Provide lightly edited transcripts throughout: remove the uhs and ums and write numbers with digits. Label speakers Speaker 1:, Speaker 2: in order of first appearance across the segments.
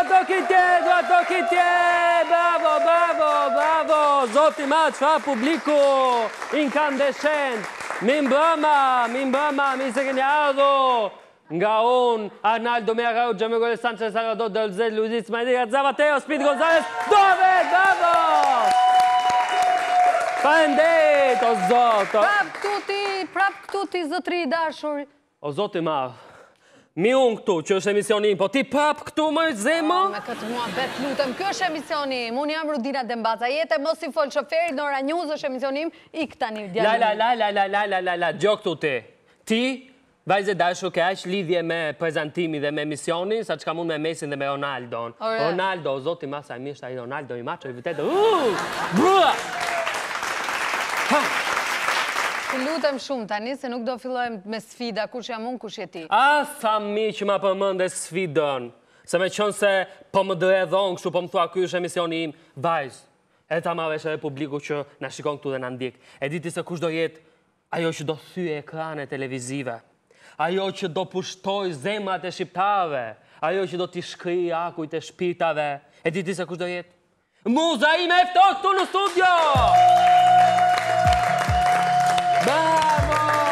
Speaker 1: do kitje, bravo, zoti ma çfarë publiku incandescent, mi mbrëma, mi se keni ardhur, nga unë, Arnaldo Mearau, Gianmiguel Sanchez, Salvador Dolzet, Luis Maria Zavateo, Speed Gonzalez, Dove, bravo! Falenderit, o zoto!
Speaker 2: Prap këtu ti, zotri i dashur.
Speaker 1: O zoti ma, mi unë këtu, që është emisioni im, po ti prap këtu më zemo?
Speaker 2: Me këtë mua bet lutem, kjo është emisioni im, unë jam Rudina Dembaca, jetë mos i fol shoferit, Nora News është emisioni im, ik tani djalin.
Speaker 1: La, gjo këtu ti. Ti, vajze dashur, ke aq lidhje me prezentimi dhe me emisionin, sa që ka mund me Mesin dhe me Ronaldon. Ronaldo, o zoti ma, sa i mishtë a i Ronaldo, i macho, i vëtetë, brua!
Speaker 2: Të lutem shumë tani, se nuk do fillojmë me sfida, kush jam unë, kush je ti.
Speaker 1: A, sa mi që ma përmënde sfidën, se me qënë se po më dredhon, kështu po më thua, kjo është emisioni im, vajz, e ta ma vesh e publiku që na shikon këtu dhe na ndik. E diti se kush do jetë, ajo që do thyë ekrane televizive, ajo që do pushtoj zemrat e shqiptarëve, ajo që do t'i shkri akujt e shpirtave, e diti se kush do jetë? Muza i me eftot këtu në studio! Bravo!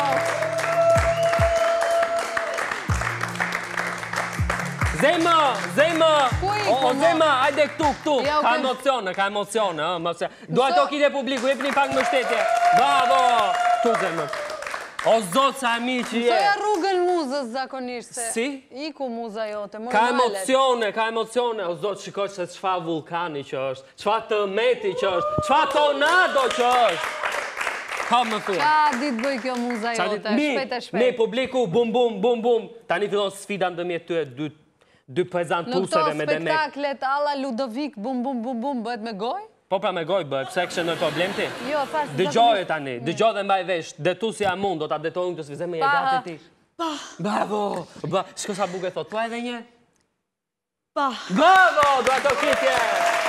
Speaker 1: Zema! O, Zema, ajde këtu. Ka emocione. Dua të okit e publiku, jepni pak më shtetje. Bravo! Tu, Zema. O, zotë sa mi që je.
Speaker 2: Soja rrugën muzës zakonisht.
Speaker 1: Si?
Speaker 2: Iku muza jote, më
Speaker 1: ka emocione. O, zotë, shikoj se qfa vulkani që është, qfa tërmeti që është, qfa tornado që është. Ka më thua.
Speaker 2: Qa ditë bëj kjo muza jote, shpejt.
Speaker 1: Mi, publiku, bum. Tani fillon sfida ndërmjet tyre dy prezentuseve me demek.
Speaker 2: Në këto spektaklet alla Ludovik, bum, bëhet me goj?
Speaker 1: Po pra me goj bëhet, pse kështë në problem ti?
Speaker 2: Jo, thashtë...
Speaker 1: Dëgjoj tani, dëgjoj dhe mbaj vesh, detu si a mund, do t'a detojnë këtë svizem e gati ti. Bravo! Shko sa buke thot, po edhe një? Bravo! Do ato kitje!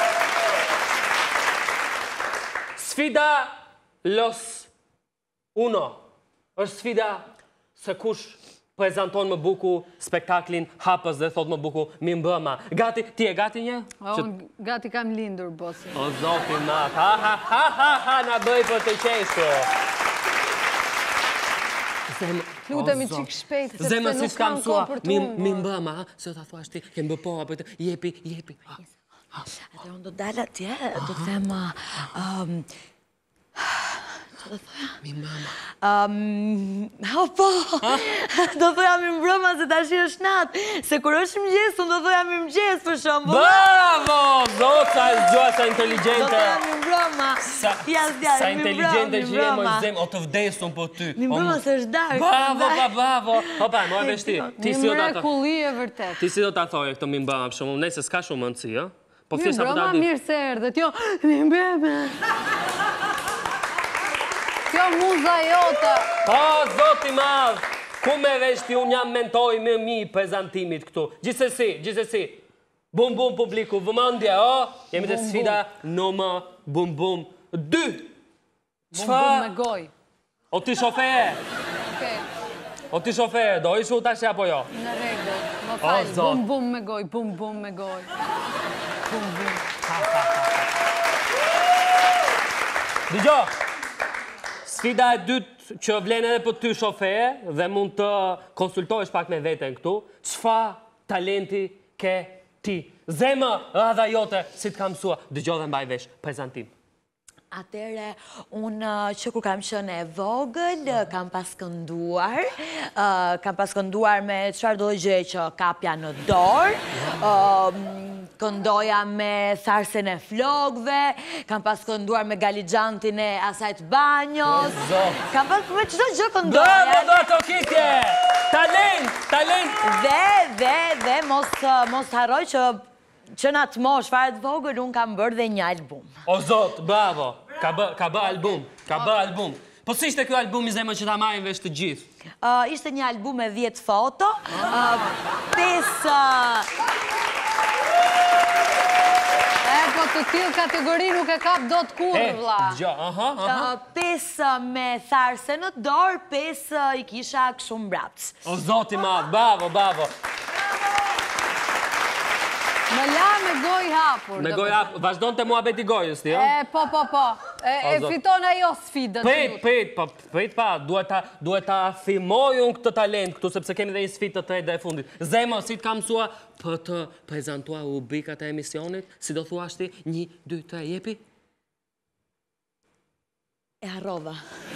Speaker 1: Sfida Los Uno. është sfida se kush prezenton më buku spektaklin hapës dhe thot më buku mi mbrëma. Gati, ti e gati një?
Speaker 2: Gati kam lindur, bosi.
Speaker 1: O, zoti ma, ha, na bëj për të qeshtu.
Speaker 2: Lutemi qik shpejt, sepse nuk kam kohë për të unë.
Speaker 1: Mi mbrëma, se ta thua shti, ke mbëpora për të, jepi.
Speaker 3: Atër unë do dalë atje, do thema... Që do thoja?
Speaker 1: Mi mbrëma.
Speaker 3: Po, do thoja mi mbrëma se ta shi është natë. Se kur është mëgjes, unë do thoja mi mëgjes për shumë.
Speaker 1: Bravo! Zotë sa e zgjoa sa inteligente.
Speaker 3: Do thoja mi mbrëma.
Speaker 1: Sa inteligente që je moj zemë, o të vdesun për ty.
Speaker 3: Mi mbrëma se është darë.
Speaker 1: Bravo. Opa, më e veshti.
Speaker 2: Mi mrekulli e vërtet.
Speaker 1: Ti si do t'a thoje këto mi mbrëma për shumë, nëjse s'ka shumë mëndësi, jo?
Speaker 2: Mi mbrëma mirë se erdhët, jo, mi mbrëma. Kjo muza jote.
Speaker 1: O, zoti madhë, ku me veshti unë jam mentoj me mi prezentimit këtu. Gjithsesi. Bum publiku, vëmëndje, o? Jemi të sfida nëmë bum 2.
Speaker 2: Bum me goj.
Speaker 1: O ti shofere. O ti shofere, do ishu tash apo jo?
Speaker 2: Në rregull, më falë, bum me goj, bum me goj. Bum.
Speaker 1: Digjo, sfida e dytë që vlen edhe për ty shofere dhe mund të konsultojsh pak me veten këtu, çfa talenti ke ti? Zemë, radha jote, si të kam mësua, dëgjoj dhe mbaj vesh, prezentim.
Speaker 3: Atere, unë që kur kam qënë e vogël, kam pas kënduar me qëfar do dhe gjë që kapja në dorë, këndoja me tharsen e flokve, kam pas kënduar me galigjantin e asajt banjos, kam pas me qëto gjë këndoja.
Speaker 1: Bravo, do ato kitje! Talent!
Speaker 3: Dhe mos harroj që në atë mosh, faret vogël, unë kam bërë dhe një album.
Speaker 1: O zot, bravo, ka bë album. Po si ishte kjo album i zemë që ta marrin vesh të gjithë?
Speaker 3: Ishte një album me 10 foto, 5...
Speaker 2: Po të tillë kategori nuk e kap do të kurrë, vlla.
Speaker 3: 5 me tharse në dorë, 5 i kisha kështu mbrapsht.
Speaker 1: O zoti madh, bravo.
Speaker 2: Më la me goj hapur.
Speaker 1: Me goj hapur, vazhdon të mua beti gojës ti, jo?
Speaker 2: Po. E fiton ajo sfidët.
Speaker 1: Prit pa, duhet ta afirmoj unë këtë talent këtu, sepse kemi dhe një sfidë të tretë dhe e fundit. Zemo, si të kam mësua për të prezentuar rubrikat e emisionit, si do thua ti, 1, 2, 3, jepi?
Speaker 3: E harrova.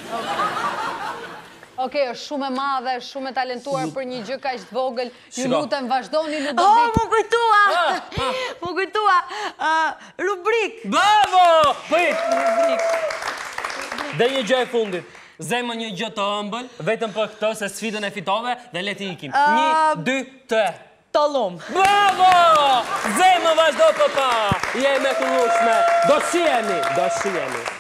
Speaker 2: Okej, është shumë e madhe, shumë e talentuar për një gjë kaq të vogël. Ju lutem vazhdoni në
Speaker 3: Më kujtua! Më kujtua! Rubrik!
Speaker 1: Bravo! Prit! Dhe një gjë e fundit. Zemë një gjë të ëmbël, vetëm për këtë se sfidën e fitove dhe le t'i ikim. 1, 2, 3.
Speaker 3: Tollum.
Speaker 1: Bravo! Zemë vazhdo pëpa! Je me këllushme. Do shihemi.